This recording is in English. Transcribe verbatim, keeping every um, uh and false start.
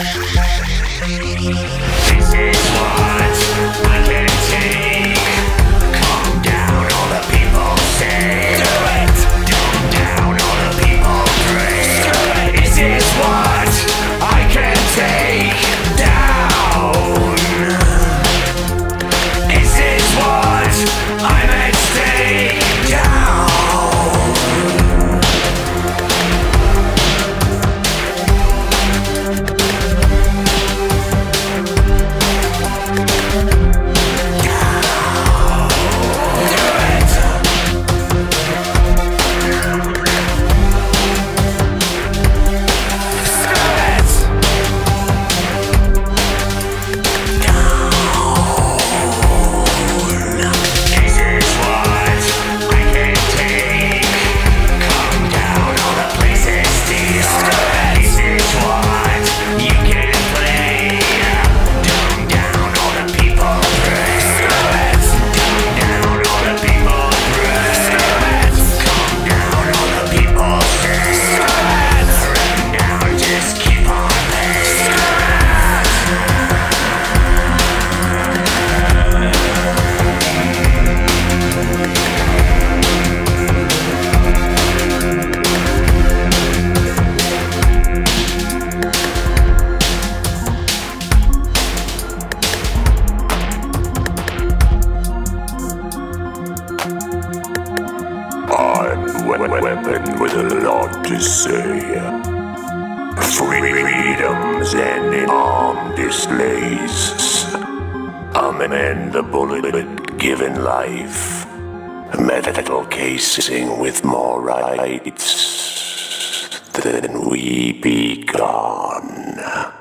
This is what I can take. Calm down, all the people say. Do it! Calm down, all the people pray. This is what I can take down. This is what I'm at stake down. Weapon with a lot to say. Freedoms and in arm displays. Amend the bullet given life. Metal casing with more rights than we be gone.